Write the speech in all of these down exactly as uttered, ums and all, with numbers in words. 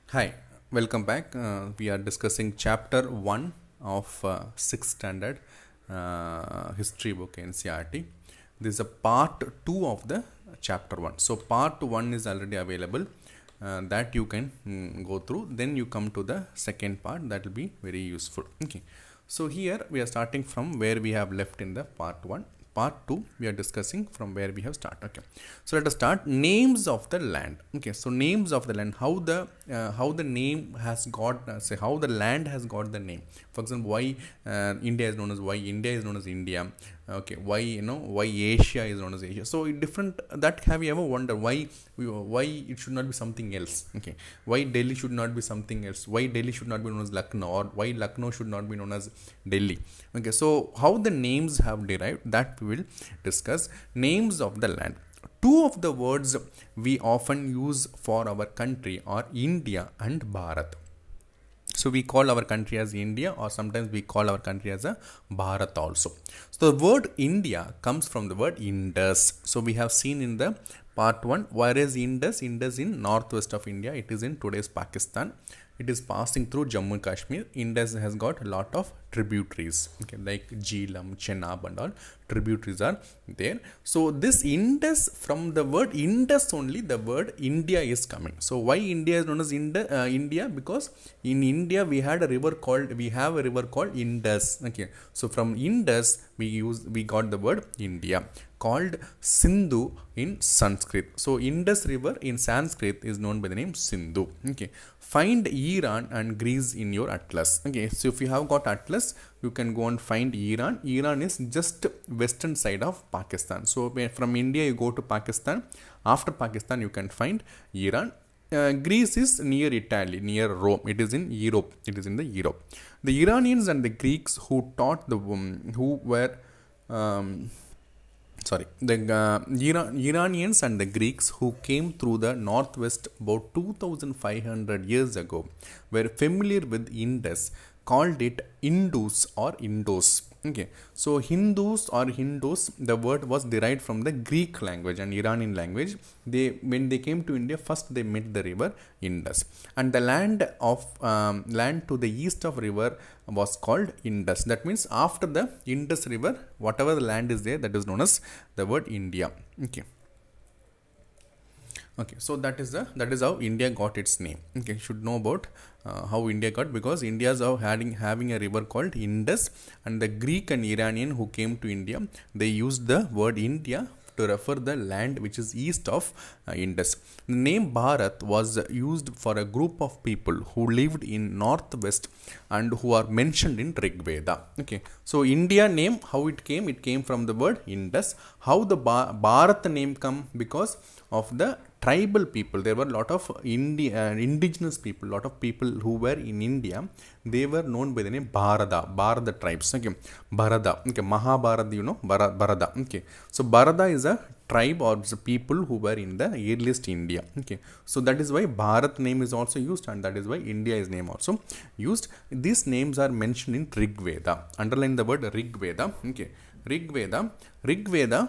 Hi, welcome back. Uh, we are discussing chapter one of uh, sixth standard uh, history book N C R T. This is a part two of the chapter one. So, part one is already available uh, that you can mm, go through. Then you come to the second part that will be very useful. Okay. So, here we are starting from where we have left in the part one. Part two we are discussing from where we have started. Okay, so let us start. Names of the land. Okay, so names of the land, how the uh, how the name has got uh, say how the land has got the name. For example, why uh, India is known as, why India is known as India. Okay, why you know why Asia is known as Asia. So different, that have you ever wondered why we, why it should not be something else. Okay, why Delhi should not be something else, why Delhi should not be known as Lucknow, or why Lucknow should not be known as Delhi. Okay, so how the names have derived, that we will discuss. Names of the land. Two of the words we often use for our country are India and Bharat. So we call our country as India, or sometimes we call our country as a Bharat also. So the word India comes from the word Indus. So we have seen in the part one, where is Indus? Indus in northwest of India. It is in today's Pakistan. It is passing through Jammu and Kashmir. Indus has got a lot of tributaries, okay, like Jhelum, Chenab and all tributaries are there. So this Indus, from the word Indus only, the word India is coming. So why India is known as India? Uh, India because in India we had a river called, we have a river called Indus. Okay, so from Indus we use we got the word India, called Sindhu in Sanskrit. So Indus river in Sanskrit is known by the name Sindhu. Okay, find Iran and Greece in your atlas. Okay, so if you have got atlas, you can go and find Iran. Iran is just western side of Pakistan. So from India you go to Pakistan. After Pakistan you can find Iran. Uh, Greece is near Italy, near Rome. It is in Europe. It is in the Europe. The Iranians and the Greeks who taught the um, who were um, sorry the uh, Iran, Iranians and the Greeks who came through the northwest about two thousand five hundred years ago were familiar with Indus, called it Indus or Indus. Okay, so Hindus or Hindus, the word was derived from the Greek language and Iranian language. They, when they came to India, first they met the river Indus, and the land of um, land to the east of river was called Indus. That means after the Indus river, whatever the land is there, that is known as the word India. Okay. Okay, so that is the that is how India got its name. Okay, you should know about uh, how India got, because India is now having having a river called Indus, and the Greek and Iranian who came to India, they used the word India to refer the land which is east of uh, Indus. The name Bharat was used for a group of people who lived in northwest and who are mentioned in Rig Veda. Okay, so India name, how it came? It came from the word Indus. How the ba Bharat name come? Because of the tribal people. There were a lot of Indi uh, indigenous people, lot of people who were in India. They were known by the name Bharada, Bharada tribes. Okay, Bharada. Okay, Mahabharata, you know, Bharada. Okay, so Bharada is a tribe or the people who were in the earliest India. Okay, so that is why Bharat name is also used, and that is why India is name also used. These names are mentioned in Rig Veda. Underline the word Rig Veda. Okay, Rig Veda. Rig Veda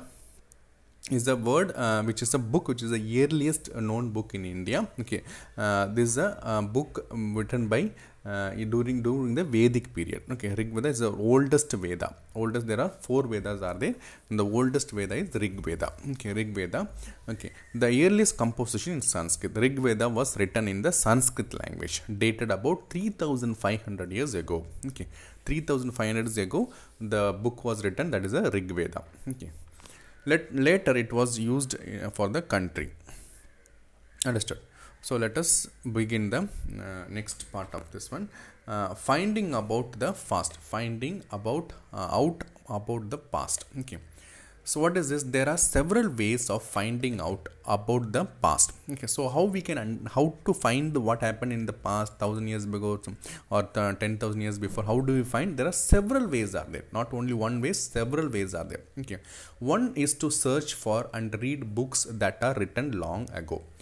is a word uh, which is a book which is the earliest known book in India. Okay, uh, this is a uh, book um, written by uh, during during the Vedic period. Okay, Rig Veda is the oldest Veda. Oldest, there are four Vedas are there, and the oldest Veda is Rig Veda. Okay, Rig Veda. Okay, the earliest composition in Sanskrit. Rig Veda was written in the Sanskrit language, dated about three thousand five hundred years ago. Okay, three thousand five hundred years ago the book was written. That is a Rig Veda. Okay. Let, later it was used for the country. Understood. So let us begin the uh, next part of this one. Uh, finding about the past. Finding about uh, out about the past. Okay. So what is this? There are several ways of finding out about the past. Okay, so how we can how to find what happened in the past, thousand years ago or ten thousand years before? How do we find? There are several ways are there. Not only one way, several ways are there. Okay, one is to search for and read books that are written long ago.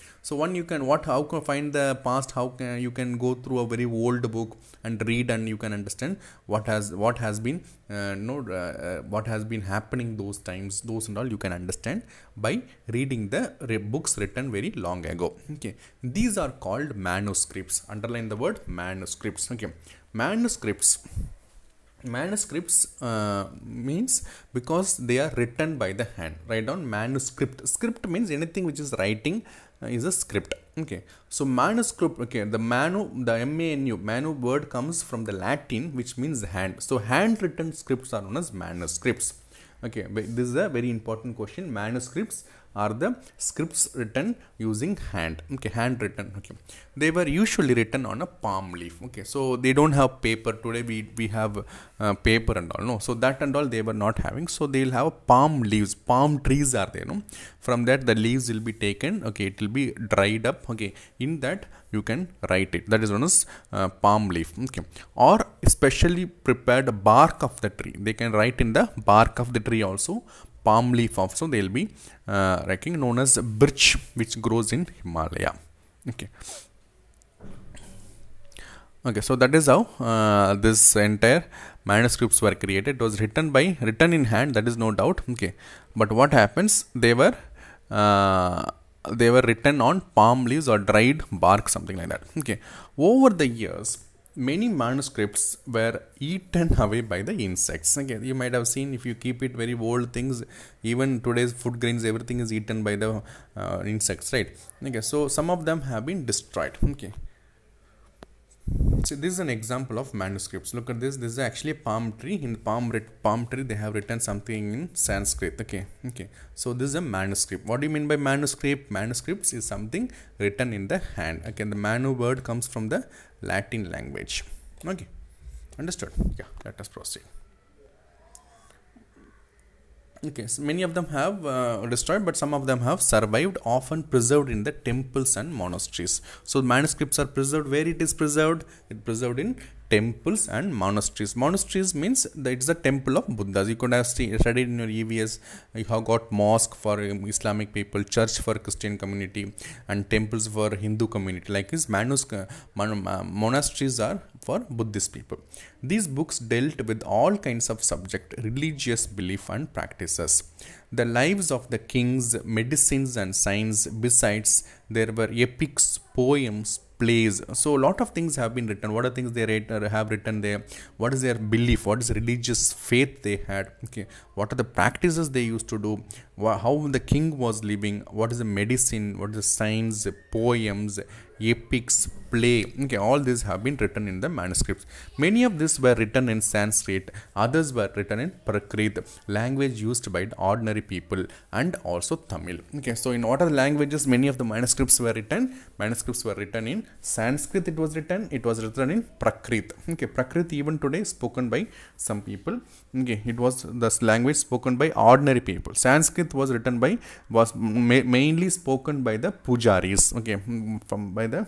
So one you can what how can find the past, how can you can go through a very old book and read, and you can understand what has what has been uh, no uh, uh, what has been happening those times, those and all you can understand by reading the re- books written very long ago. Okay, these are called manuscripts. Underline the word manuscripts. Okay, manuscripts manuscripts uh, means because they are written by the hand. Write down manuscript. Script means anything which is writing uh, is a script. Okay, so manuscript, okay, the manu, the M A N U, manu word comes from the Latin which means hand. So handwritten scripts are known as manuscripts. Okay, this is a very important question. Manuscripts are the scripts written using hand. Okay, handwritten. Okay, they were usually written on a palm leaf. Okay, so they don't have paper today. We we have uh, paper and all. No, so that and all they were not having. So they'll have palm leaves. Palm trees are there. No, from that the leaves will be taken. Okay, it will be dried up. Okay, in that you can write it. That is known as uh, palm leaf. Okay, or specially prepared bark of the tree. They can write in the bark of the tree also. Palm leaf also they will be uh, writing, known as birch, which grows in Himalaya. Okay. Okay, so that is how uh, this entire manuscripts were created. It was written by written in hand, that is no doubt. Okay, but what happens? They were uh, they were written on palm leaves or dried bark, something like that. Okay, over the years, many manuscripts were eaten away by the insects. Okay, you might have seen, if you keep it very old things, even today's food grains, everything is eaten by the uh, insects, right? Okay, so some of them have been destroyed. Okay, so this is an example of manuscripts. Look at this. This is actually a palm tree. In the palm palm tree, they have written something in Sanskrit. Okay, okay. So this is a manuscript. What do you mean by manuscript? Manuscripts is something written in the hand. Okay, the manu word comes from the Latin language. Okay, understood? Yeah, let us proceed. Okay, so many of them have uh, destroyed, but some of them have survived, often preserved in the temples and monasteries. So manuscripts are preserved. Where it is preserved? It is preserved in temples and monasteries. Monasteries means that it's the temple of Buddhas. You could have studied in your E V S. You have got mosque for Islamic people, church for Christian community, and temples for Hindu community. Like this, manus mon monasteries are for Buddhist people. These books dealt with all kinds of subject, religious belief and practices. The lives of the kings, medicines and science. Besides, there were epics, poems, plays. So a lot of things have been written. What are things they write, uh, have written there? What is their belief? What is religious faith they had? Okay, what are the practices they used to do? How the king was living? What is the medicine? What is the science? Poems, epics, play. Okay, all these have been written in the manuscripts. Many of these were written in Sanskrit. Others were written in Prakrit, language used by ordinary people, and also Tamil. Okay, so in what are the languages many of the manuscripts were written? Manuscripts were written in Sanskrit. It was written. It was written in Prakrit. Okay, Prakrit even today is spoken by some people. Okay, it was the language spoken by ordinary people. Sanskrit was written by was ma mainly spoken by the pujaris. Okay, from by the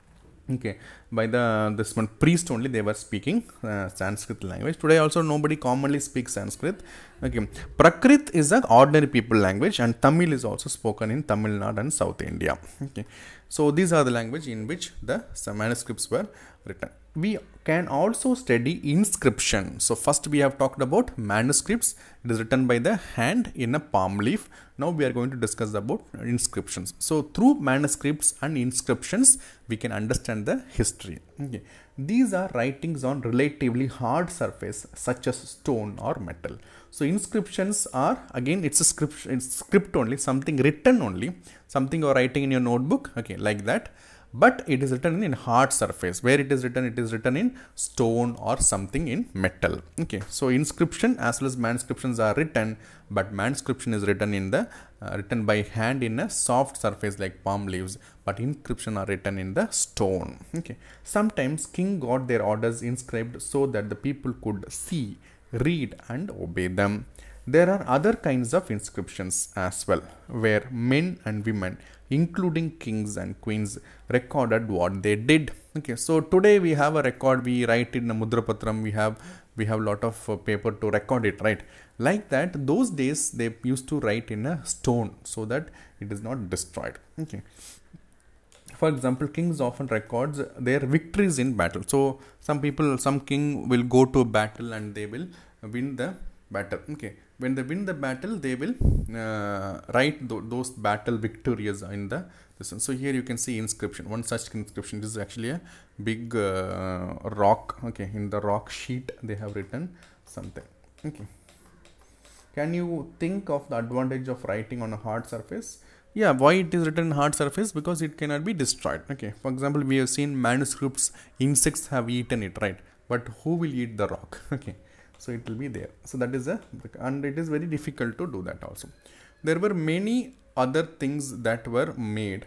okay by the this one priest only they were speaking uh, Sanskrit language. Today also nobody commonly speaks Sanskrit. Okay, Prakrit is an ordinary people language, and Tamil is also spoken in Tamil Nadu and South India. Okay, so these are the language in which the manuscripts were written. We can also study inscription. So first we have talked about manuscripts. It is written by the hand in a palm leaf. Now we are going to discuss about inscriptions. So through manuscripts and inscriptions, we can understand the history. Okay, these are writings on relatively hard surface such as stone or metal. So inscriptions are, again, it's a script, it's script only, something written only, something you're writing in your notebook. Okay, like that. But it is written in hard surface. Where it is written, it is written in stone or something in metal. Okay, so inscription as well as manuscriptions are written, but manuscription is written in the uh, written by hand in a soft surface like palm leaves, but inscription are written in the stone. Okay, sometimes king got their orders inscribed so that the people could see, read and obey them. There are other kinds of inscriptions as well, where men and women, including kings and queens, recorded what they did. Okay, so today we have a record, we write in a mudrapatram, we have we have a lot of uh, paper to record it, right? Like that, those days they used to write in a stone so that it is not destroyed. Okay, For example, kings often records their victories in battle. So some people, some king will go to battle and they will win the battle. Okay, when they win the battle, they will uh, write th- those battle victories in the this one. So here you can see inscription, one such inscription. This is actually a big uh, rock. Okay, in the rock sheet they have written something. Okay, can you think of the advantage of writing on a hard surface? Yeah, why it is written hard surface? Because it cannot be destroyed. Okay, for example, we have seen manuscripts, insects have eaten it, right? But who will eat the rock? Okay, so it will be there. So that is a, and it is very difficult to do that also. There were many other things that were made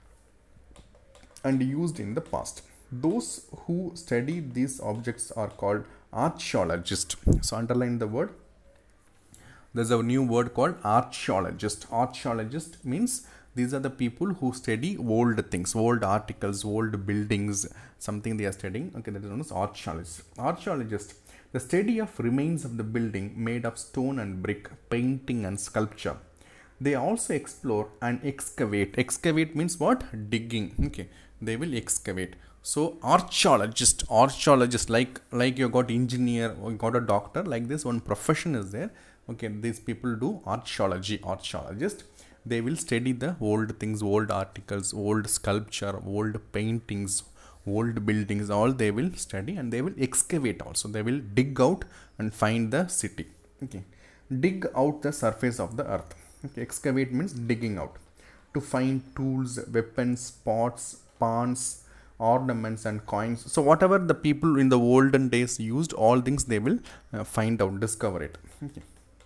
and used in the past. Those who study these objects are called archaeologists. So underline the word. There's a new word called archaeologist. Archaeologist means these are the people who study old things, old articles, old buildings, something they are studying. Okay, that is known as archaeologist. Archaeologist, the study of remains of the building made of stone and brick, painting and sculpture. They also explore and excavate. Excavate means what? Digging. Okay, they will excavate. So archaeologist, archaeologist, like like you got engineer or you got a doctor, like this one profession is there. Okay, these people do archaeology. Archaeologist, they will study the old things, old articles, old sculpture, old paintings, old buildings, all they will study, and they will excavate also. They will dig out and find the city. Okay, dig out the surface of the earth. Okay, excavate means digging out to find tools, weapons, pots, pans, ornaments and coins. So whatever the people in the olden days used, all things they will uh, find out, discover it. Okay.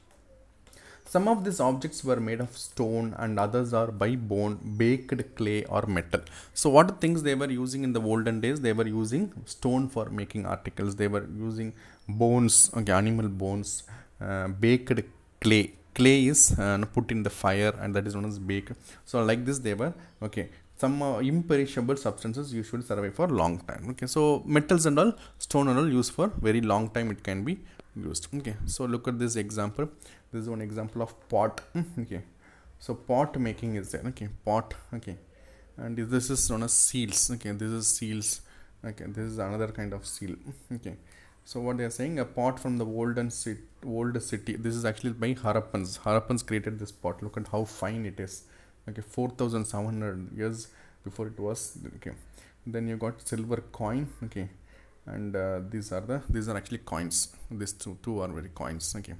Some of these objects were made of stone and others are by bone, baked clay or metal. So what are things they were using in the olden days? They were using stone for making articles. They were using bones, okay, animal bones, uh, baked clay. Clay is uh, put in the fire and that is known as baked. So like this they were, okay, some uh, imperishable substances usually survive for long time. Okay, so metals and all, stone and all used for very long time, it can be used. Okay, so look at this example. This is one example of pot. Okay, so pot making is there. Okay, pot. Okay, and this is known as seals. Okay, this is seals. Okay, this is another kind of seal. Okay, so what they are saying, a pot from the olden city, old city. This is actually by Harappans. Harappans created this pot. Look at how fine it is. Okay, four thousand seven hundred years before it was. Okay, then you got silver coin. Okay, and uh, these are the these are actually coins. These two two are very coins. Okay,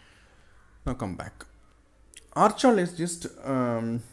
now come back. Archaeologists um,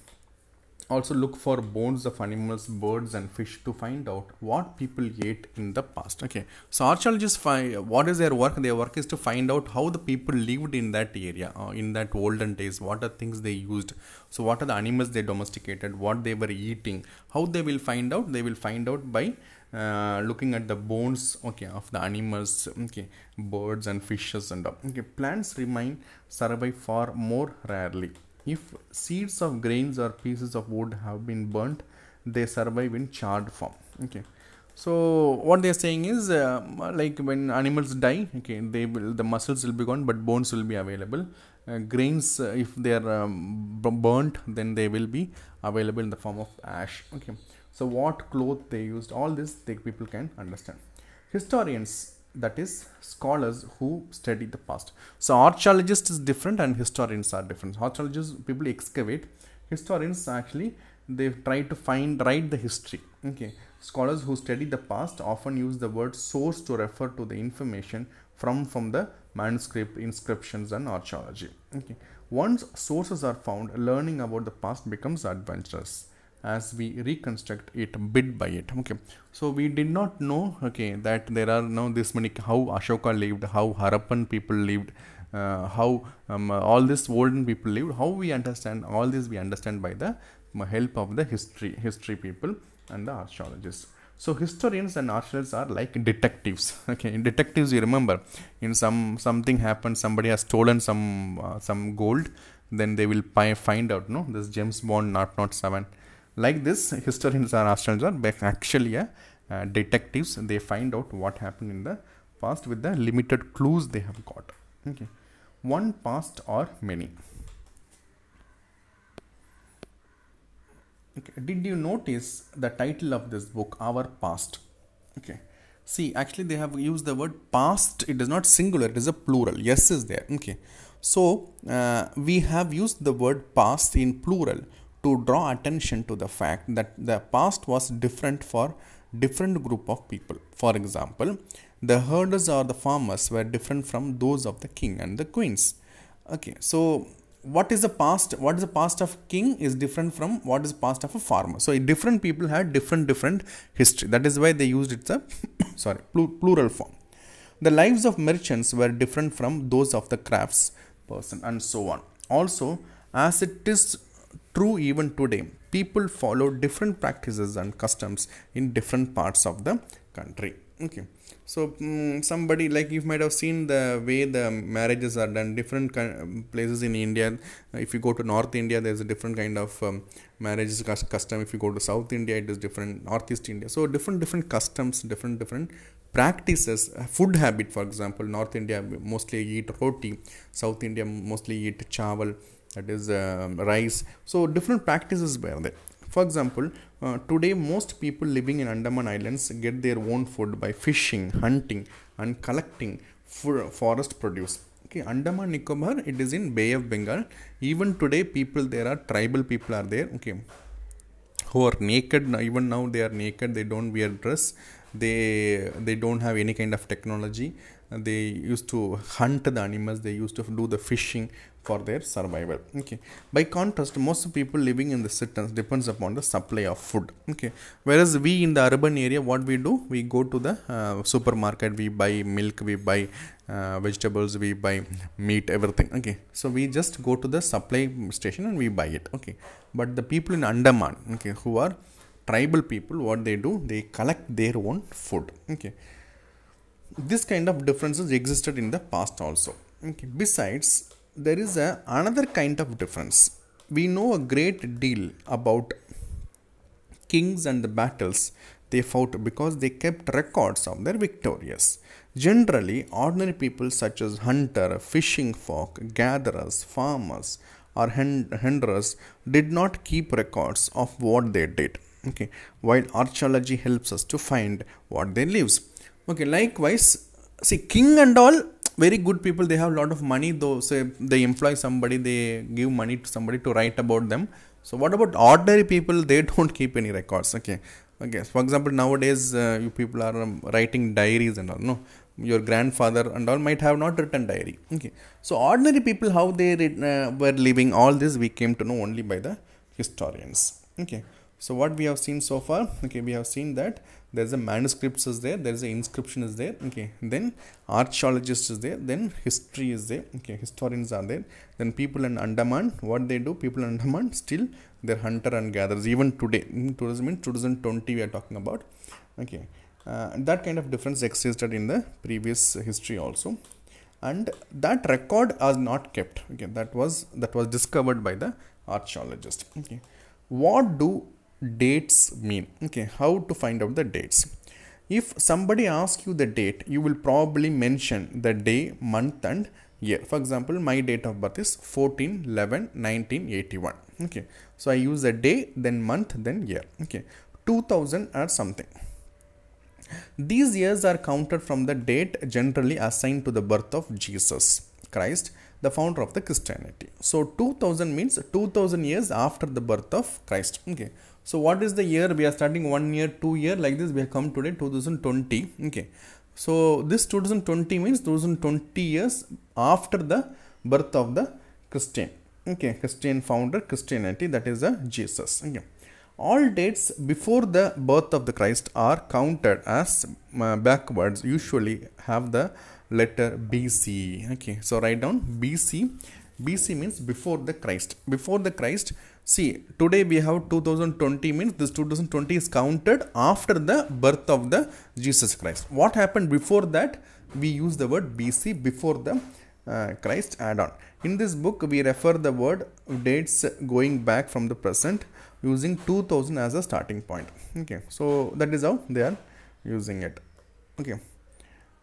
also look for bones of animals, birds and fish to find out what people ate in the past. Okay, so archaeologists find, what is their work? Their work is to find out how the people lived in that area, uh, in that olden days, what are things they used. So what are the animals they domesticated, what they were eating. How they will find out? They will find out by uh, looking at the bones, okay, of the animals, okay, birds and fishes and all. Okay, plants remain survive far more rarely. If seeds of grains or pieces of wood have been burnt, they survive in charred form. Okay, so what they are saying is, uh, like when animals die, okay, they will, the muscles will be gone, but bones will be available. Uh, grains, uh, if they are um, burnt, then they will be available in the form of ash. Okay, so what cloth they used, all this they people can understand. Historians, that is scholars who study the past. So archaeologists is different and historians are different. Archaeologists, people excavate. Historians actually, they try to find, write the history. Okay, scholars who study the past often use the word source to refer to the information from from the manuscript, inscriptions and archaeology. Okay, once sources are found, learning about the past becomes adventurous as we reconstruct it bit by it. Okay, so we did not know, okay, that there are now this many, how Ashoka lived, how Harappan people lived, uh, how um, all this olden people lived. How we understand all this? We understand by the help of the history history people and the archaeologists. So historians and archaeologists are like detectives. Okay, in detectives, you remember, in some something happened, somebody has stolen some uh, some gold, then they will find out, no, this James Bond zero zero seven. Like this, historians and archaeologists are actually a, uh, detectives. They find out what happened in the past with the limited clues they have got. Okay, one past or many. Okay. Did you notice the title of this book, Our Past? Okay. See, actually they have used the word past. It is not singular, it is a plural. Yes is there. Okay. So uh, we have used the word past in plural to draw attention to the fact that the past was different for different group of people. For example, the herders or the farmers were different from those of the king and the queens. Okay. So what is the past, what is the past of king is different from what is past of a farmer. So different people had different different history. That is why they used it a sorry plural form. The lives of merchants were different from those of the crafts person, and so on. Also, as it is true even today, people follow different practices and customs in different parts of the country. Okay. So um, somebody, like you might have seen the way the marriages are done, different places in India. If you go to North India, there's a different kind of um, marriage custom. If you go to South India, it is different. Northeast India, so different different customs, different different practices. Food habit, for example, North India mostly eat roti, South India mostly eat chawal, that is uh, rice. So different practices were there. For example, uh, today most people living in Andaman Islands get their own food by fishing, hunting and collecting forest produce. Okay, Andaman Nicobar, it is in Bay of Bengal. Even today people there are tribal people are there, okay, who are naked. Even now they are naked, they don't wear dress, they they don't have any kind of technology. They used to hunt the animals, they used to do the fishing for their survival. Okay. By contrast, most people living in the cities depends upon the supply of food. Okay. Whereas we in the urban area, what we do, we go to the uh, supermarket, we buy milk, we buy uh, vegetables, we buy meat, everything. Okay. So we just go to the supply station and we buy it. Okay. But the people in Andaman, okay, who are tribal people, what they do, they collect their own food. Okay. This kind of differences existed in the past also. Okay. Besides, there is a another kind of difference. We know a great deal about kings and the battles they fought because they kept records of their victories. Generally, ordinary people such as hunter, fishing folk, gatherers, farmers or hunters did not keep records of what they did. Okay, while archaeology helps us to find what they lives. Okay, likewise, see, king and all very good people, they have a lot of money, though. Say they employ somebody, they give money to somebody to write about them. So what about ordinary people? They don't keep any records. Okay, okay. For example, nowadays uh, you people are um, writing diaries and all. No, your grandfather and all might have not written diary. Okay, so ordinary people, how they uh, were living, all this we came to know only by the historians. Okay. So what we have seen so far, okay, we have seen that there is a manuscripts is there, there is a inscription is there, okay, then archaeologist is there, then history is there, okay, historians are there, then people in Andaman, what they do, people in Andaman still they're hunter and gatherers even today. In tourism in twenty twenty we are talking about, okay, uh, that kind of difference existed in the previous history also, and that record was not kept. Okay, that was that was discovered by the archaeologist. Okay, what do dates mean? Okay, how to find out the dates? If somebody asks you the date, you will probably mention the day, month and year. For example, my date of birth is fourteen eleven nineteen eighty-one. Okay, so I use the day, then month, then year. Okay, two thousand or something. These years are counted from the date generally assigned to the birth of Jesus Christ, the founder of the Christianity. So two thousand means two thousand years after the birth of Christ. Okay, so what is the year? We are starting one year, two year, like this we have come today two thousand twenty. Okay, so this two thousand twenty means two thousand twenty years after the birth of the Christian. Okay, Christian founder, Christianity, that is the Jesus. Okay, all dates before the birth of the Christ are counted as uh, backwards, usually have the letter B C. Okay, so write down B C. B C means before the Christ. Before the Christ, see, today we have two thousand twenty means this two thousand twenty is counted after the birth of the Jesus Christ. What happened before that? We use the word B C, before the uh, Christ add on. In this book, we refer the word dates going back from the present using two thousand as a starting point. Okay, so that is how they are using it. Okay,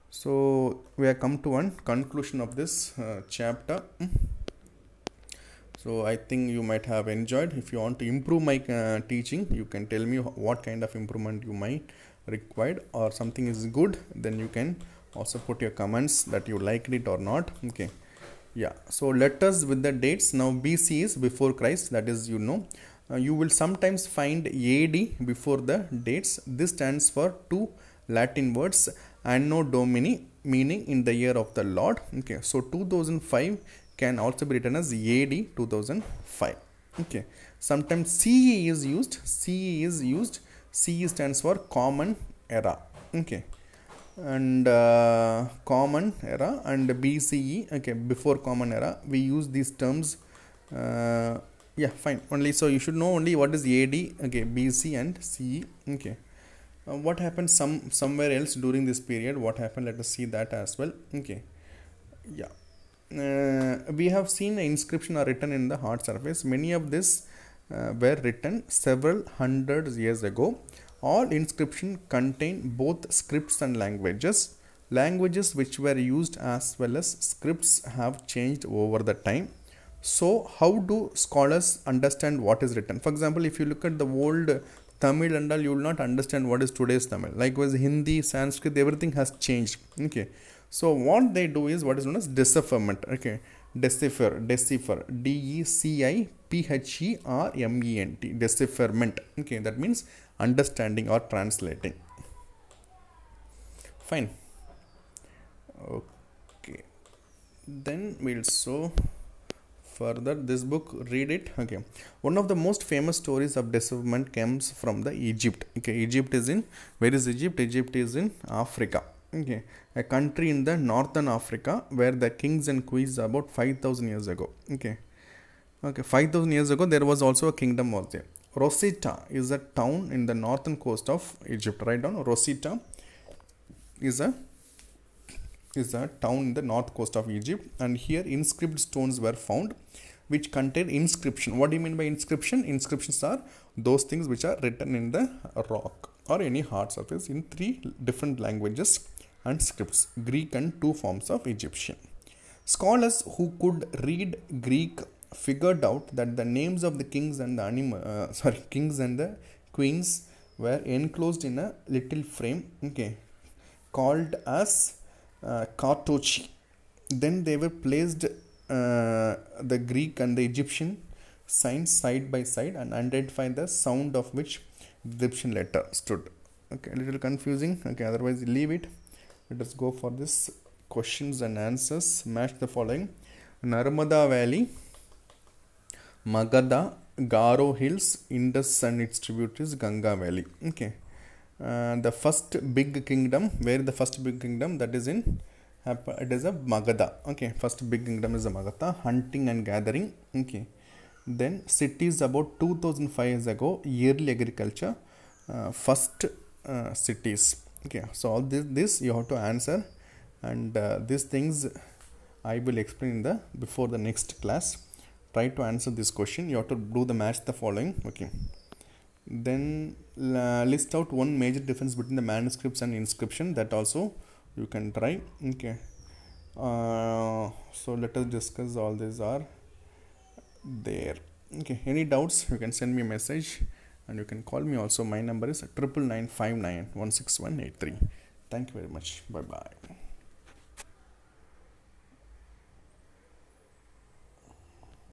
so we have come to one conclusion of this uh, chapter. So I think you might have enjoyed. If you want to improve my uh, teaching, you can tell me what kind of improvement you might required, or something is good, then you can also put your comments that you liked it or not. Okay, yeah. So let us with the dates. Now B C is before Christ, that is, you know, uh, you will sometimes find A D before the dates. This stands for two Latin words, Anno Domini, meaning in the year of the Lord. Okay, so two thousand five can also be written as A D two thousand five. Okay, sometimes C E is used. C E is used. C E stands for Common Era. Okay, and uh, Common Era and B C E. Okay, before Common Era, we use these terms. Uh, yeah, fine. Only so you should know only what is A D. Okay, B C and C E. Okay. Uh, what happened some somewhere else during this period? What happened? Let us see that as well. Okay, yeah. Uh, we have seen inscription are written in the hard surface. Many of this uh, were written several hundred years ago. All inscription contain both scripts and languages. Languages which were used as well as scripts have changed over the time. So how do scholars understand what is written? For example, if you look at the old Tamil and all, you will not understand what is today's Tamil. Likewise, Hindi, Sanskrit, everything has changed. Okay, so what they do is what is known as decipherment. Okay, decipher, decipher, D E C I P H E R M E N T, decipherment. Okay, that means understanding or translating. Fine. Okay, then we'll show further this book, read it. Okay, one of the most famous stories of decipherment comes from the Egypt. Okay, Egypt is in, where is Egypt? Egypt is in Africa. Okay, a country in the northern Africa where the kings and queens about five thousand years ago. Okay, okay, five thousand years ago there was also a kingdom was there. Rosetta is a town in the northern coast of Egypt. Write down, Rosetta is a is a town in the north coast of Egypt, and here inscribed stones were found which contain inscription. What do you mean by inscription? Inscriptions are those things which are written in the rock or any hard surface in three different languages and scripts, Greek and two forms of Egyptian. Scholars who could read Greek figured out that the names of the kings and the animal, uh, sorry, kings and the queens were enclosed in a little frame, okay, called as uh, cartouche. Then they were placed uh, the Greek and the Egyptian signs side by side and identify the sound of which the Egyptian letter stood. Okay, a little confusing. Okay, otherwise leave it. Let us go for this questions and answers. Match the following: Narmada Valley, Magadha, Garo Hills, Indus and its tributaries, Ganga Valley. Okay, uh, the first big kingdom, where the first big kingdom, that is in, it is a Magadha. Okay, first big kingdom is a Magadha, hunting and gathering. Okay, then cities about two thousand five years ago, yearly agriculture, uh, first uh, cities. Okay, so all this, this you have to answer, and uh, these things I will explain in the before the next class. Try to answer this question. You have to do the match the following. Okay, then uh, list out one major difference between the manuscripts and inscription. That also you can try. Okay, uh, so let us discuss all these are there. Okay, any doubts you can send me a message, and you can call me also. My number is triple nine five nine one six one eight three. Thank you very much. Bye bye.